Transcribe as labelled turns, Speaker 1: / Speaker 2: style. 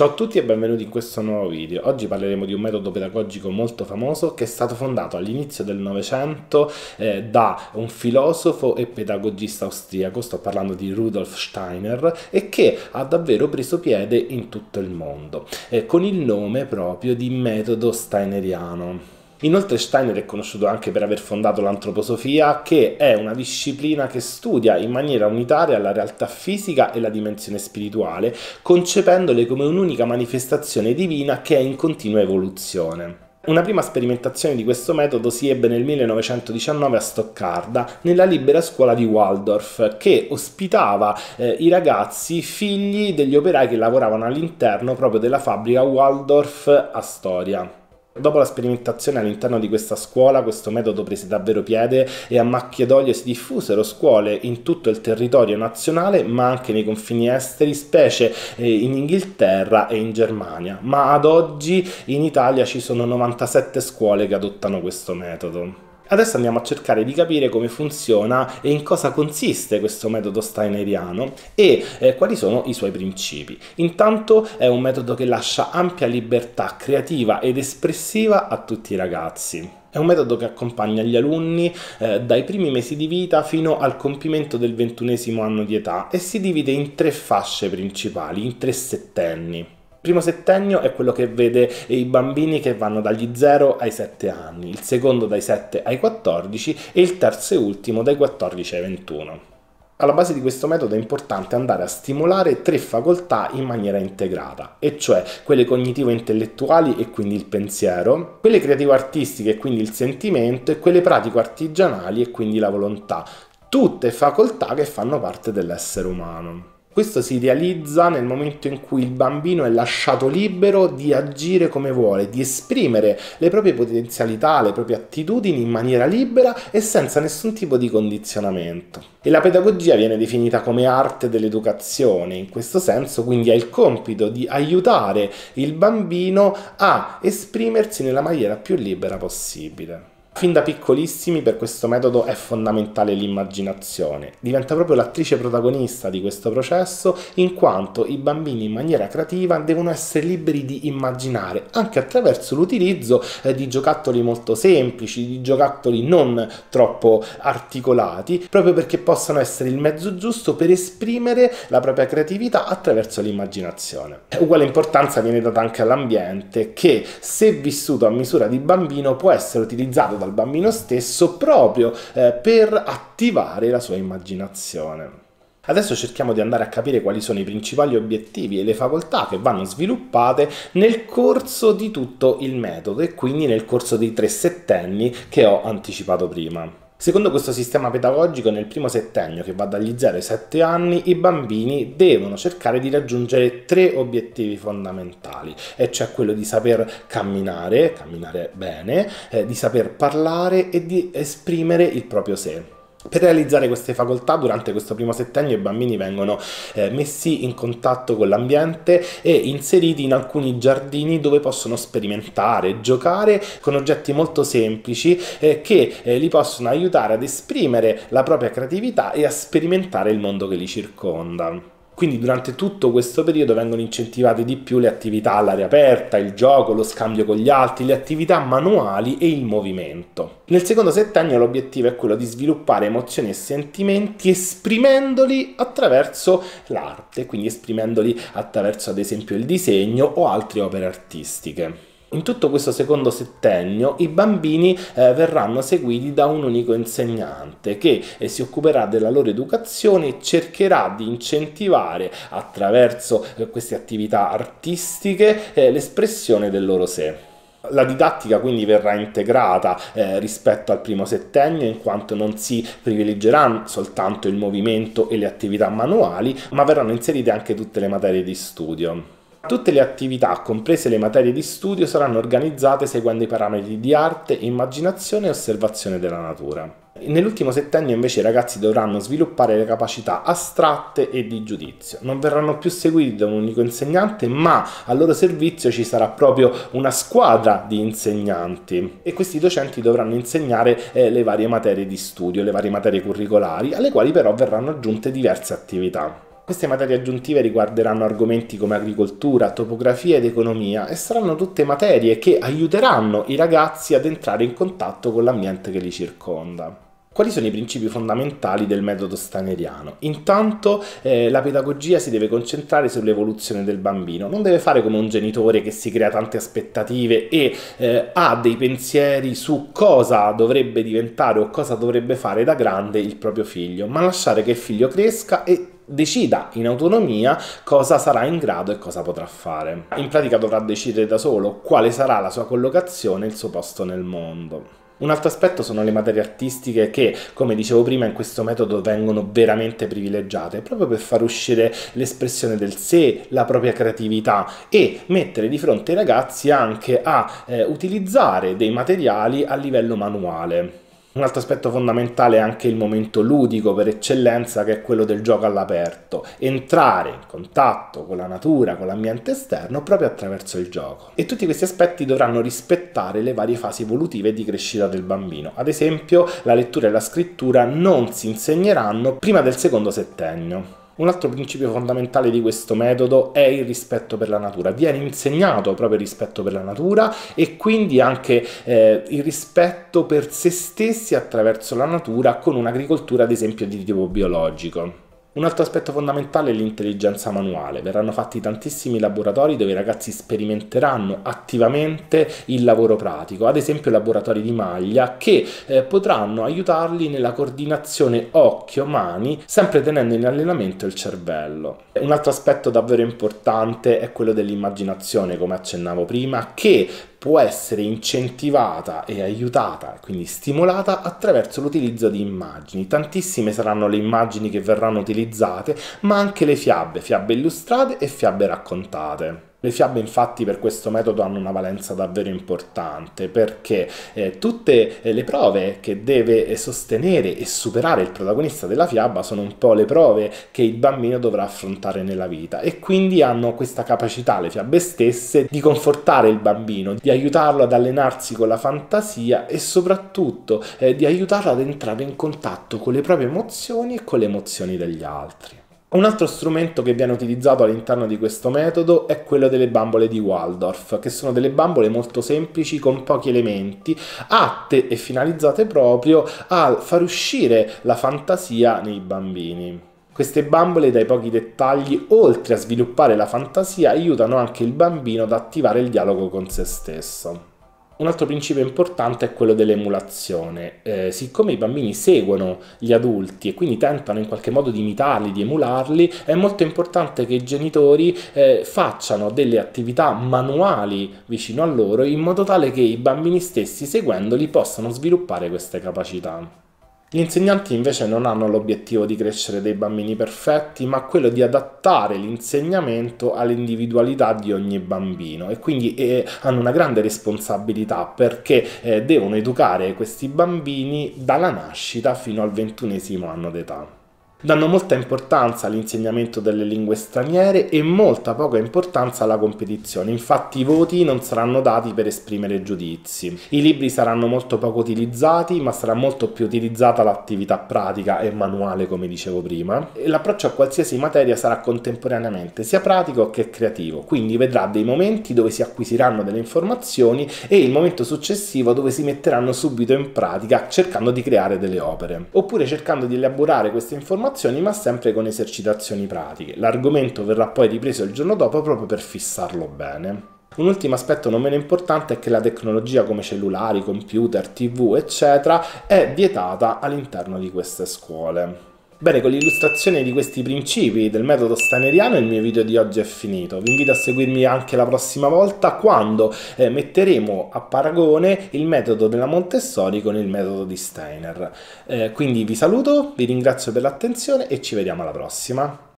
Speaker 1: Ciao a tutti e benvenuti in questo nuovo video. Oggi parleremo di un metodo pedagogico molto famoso che è stato fondato all'inizio del Novecento da un filosofo e pedagogista austriaco, sto parlando di Rudolf Steiner, e che ha davvero preso piede in tutto il mondo, con il nome proprio di metodo steineriano. Inoltre Steiner è conosciuto anche per aver fondato l'antroposofia, che è una disciplina che studia in maniera unitaria la realtà fisica e la dimensione spirituale, concependole come un'unica manifestazione divina che è in continua evoluzione. Una prima sperimentazione di questo metodo si ebbe nel 1919 a Stoccarda, nella libera scuola di Waldorf, che ospitava i ragazzi figli degli operai che lavoravano all'interno proprio della fabbrica Waldorf a Storia. Dopo la sperimentazione all'interno di questa scuola, questo metodo prese davvero piede e a macchia d'olio si diffusero scuole in tutto il territorio nazionale, ma anche nei confini esteri, specie in Inghilterra e in Germania. Ma ad oggi in Italia ci sono 97 scuole che adottano questo metodo. Adesso andiamo a cercare di capire come funziona e in cosa consiste questo metodo steineriano e quali sono i suoi principi. Intanto è un metodo che lascia ampia libertà creativa ed espressiva a tutti i ragazzi. È un metodo che accompagna gli alunni dai primi mesi di vita fino al compimento del 21° anno di età e si divide in 3 fasce principali, in 3 settenni. Il primo settennio è quello che vede i bambini che vanno dagli 0 ai 7 anni, il secondo dai 7 ai 14 e il terzo e ultimo dai 14 ai 21. Alla base di questo metodo è importante andare a stimolare 3 facoltà in maniera integrata, e cioè quelle cognitivo-intellettuali e quindi il pensiero, quelle creativo-artistiche e quindi il sentimento e quelle pratico-artigianali e quindi la volontà, tutte facoltà che fanno parte dell'essere umano. Questo si realizza nel momento in cui il bambino è lasciato libero di agire come vuole, di esprimere le proprie potenzialità, le proprie attitudini in maniera libera e senza nessun tipo di condizionamento. E la pedagogia viene definita come arte dell'educazione, in questo senso quindi ha il compito di aiutare il bambino a esprimersi nella maniera più libera possibile. Fin da piccolissimi per questo metodo è fondamentale l'immaginazione, diventa proprio l'attrice protagonista di questo processo, in quanto i bambini in maniera creativa devono essere liberi di immaginare anche attraverso l'utilizzo di giocattoli molto semplici, di giocattoli non troppo articolati, proprio perché possano essere il mezzo giusto per esprimere la propria creatività attraverso l'immaginazione. Uguale importanza viene data anche all'ambiente, che se vissuto a misura di bambino può essere utilizzato dal bambino stesso proprio per attivare la sua immaginazione. Adesso cerchiamo di andare a capire quali sono i principali obiettivi e le facoltà che vanno sviluppate nel corso di tutto il metodo e quindi nel corso dei 3 settenni che ho anticipato prima. Secondo questo sistema pedagogico, nel primo settennio, che va dagli 0 ai 7 anni, i bambini devono cercare di raggiungere 3 obiettivi fondamentali, e cioè quello di saper camminare bene, di saper parlare e di esprimere il proprio sé. Per realizzare queste facoltà, durante questo primo settennio, i bambini vengono messi in contatto con l'ambiente e inseriti in alcuni giardini dove possono sperimentare, giocare con oggetti molto semplici che li possono aiutare ad esprimere la propria creatività e a sperimentare il mondo che li circonda. Quindi durante tutto questo periodo vengono incentivate di più le attività all'aria aperta, il gioco, lo scambio con gli altri, le attività manuali e il movimento. Nel secondo settennio l'obiettivo è quello di sviluppare emozioni e sentimenti esprimendoli attraverso l'arte, quindi esprimendoli attraverso ad esempio il disegno o altre opere artistiche. In tutto questo secondo settennio i bambini verranno seguiti da un unico insegnante che si occuperà della loro educazione e cercherà di incentivare attraverso queste attività artistiche l'espressione del loro sé. La didattica quindi verrà integrata rispetto al primo settennio, in quanto non si privilegeranno soltanto il movimento e le attività manuali, ma verranno inserite anche tutte le materie di studio. Tutte le attività, comprese le materie di studio, saranno organizzate seguendo i parametri di arte, immaginazione e osservazione della natura. Nell'ultimo settennio invece i ragazzi dovranno sviluppare le capacità astratte e di giudizio. Non verranno più seguiti da un unico insegnante, ma al loro servizio ci sarà proprio una squadra di insegnanti e questi docenti dovranno insegnare le varie materie di studio, le varie materie curricolari, alle quali però verranno aggiunte diverse attività. Queste materie aggiuntive riguarderanno argomenti come agricoltura, topografia ed economia e saranno tutte materie che aiuteranno i ragazzi ad entrare in contatto con l'ambiente che li circonda. Quali sono i principi fondamentali del metodo steineriano? Intanto la pedagogia si deve concentrare sull'evoluzione del bambino, non deve fare come un genitore che si crea tante aspettative e ha dei pensieri su cosa dovrebbe diventare o cosa dovrebbe fare da grande il proprio figlio, ma lasciare che il figlio cresca e decida in autonomia cosa sarà in grado e cosa potrà fare. In pratica dovrà decidere da solo quale sarà la sua collocazione e il suo posto nel mondo. Un altro aspetto sono le materie artistiche che, come dicevo prima, in questo metodo vengono veramente privilegiate, proprio per far uscire l'espressione del sé, la propria creatività e mettere di fronte ai ragazzi anche a utilizzare dei materiali a livello manuale. Un altro aspetto fondamentale è anche il momento ludico per eccellenza, che è quello del gioco all'aperto, entrare in contatto con la natura, con l'ambiente esterno proprio attraverso il gioco. E tutti questi aspetti dovranno rispettare le varie fasi evolutive di crescita del bambino. Ad esempio, la lettura e la scrittura non si insegneranno prima del secondo settennio. Un altro principio fondamentale di questo metodo è il rispetto per la natura. Viene insegnato proprio il rispetto per la natura e quindi anche il rispetto per se stessi attraverso la natura, con un'agricoltura ad esempio di tipo biologico. Un altro aspetto fondamentale è l'intelligenza manuale. Verranno fatti tantissimi laboratori dove i ragazzi sperimenteranno attivamente il lavoro pratico, ad esempio laboratori di maglia che potranno aiutarli nella coordinazione occhio-mani, sempre tenendo in allenamento il cervello. Un altro aspetto davvero importante è quello dell'immaginazione, come accennavo prima, che può essere incentivata e aiutata, quindi stimolata attraverso l'utilizzo di immagini. Tantissime saranno le immagini che verranno utilizzate, ma anche le fiabe illustrate e fiabe raccontate. Le fiabe infatti per questo metodo hanno una valenza davvero importante, perché tutte le prove che deve sostenere e superare il protagonista della fiaba sono un po' le prove che il bambino dovrà affrontare nella vita, e quindi hanno questa capacità, le fiabe stesse, di confortare il bambino, di aiutarlo ad allenarsi con la fantasia e soprattutto di aiutarlo ad entrare in contatto con le proprie emozioni e con le emozioni degli altri. Un altro strumento che viene utilizzato all'interno di questo metodo è quello delle bambole di Waldorf, che sono delle bambole molto semplici con pochi elementi, atte e finalizzate proprio a far uscire la fantasia nei bambini. Queste bambole dai pochi dettagli, oltre a sviluppare la fantasia, aiutano anche il bambino ad attivare il dialogo con se stesso. Un altro principio importante è quello dell'emulazione. Siccome i bambini seguono gli adulti e quindi tentano in qualche modo di imitarli, di emularli, è molto importante che i genitori facciano delle attività manuali vicino a loro, in modo tale che i bambini stessi, seguendoli, possano sviluppare queste capacità. Gli insegnanti invece non hanno l'obiettivo di crescere dei bambini perfetti, ma quello di adattare l'insegnamento all'individualità di ogni bambino, e quindi hanno una grande responsabilità, perché devono educare questi bambini dalla nascita fino al 21° anno d'età. Danno molta importanza all'insegnamento delle lingue straniere e molta poca importanza alla competizione. Infatti i voti non saranno dati per esprimere giudizi. I libri saranno molto poco utilizzati, ma sarà molto più utilizzata l'attività pratica e manuale, come dicevo prima. E l'approccio a qualsiasi materia sarà contemporaneamente sia pratico che creativo, quindi vedrà dei momenti dove si acquisiranno delle informazioni e il momento successivo dove si metteranno subito in pratica, cercando di creare delle opere, oppure cercando di elaborare queste informazioni ma sempre con esercitazioni pratiche. L'argomento verrà poi ripreso il giorno dopo proprio per fissarlo bene. Un ultimo aspetto non meno importante è che la tecnologia come cellulari, computer, TV, eccetera, è vietata all'interno di queste scuole. Bene, con l'illustrazione di questi principi del metodo steineriano il mio video di oggi è finito. Vi invito a seguirmi anche la prossima volta, quando metteremo a paragone il metodo della Montessori con il metodo di Steiner. Quindi vi saluto, vi ringrazio per l'attenzione e ci vediamo alla prossima.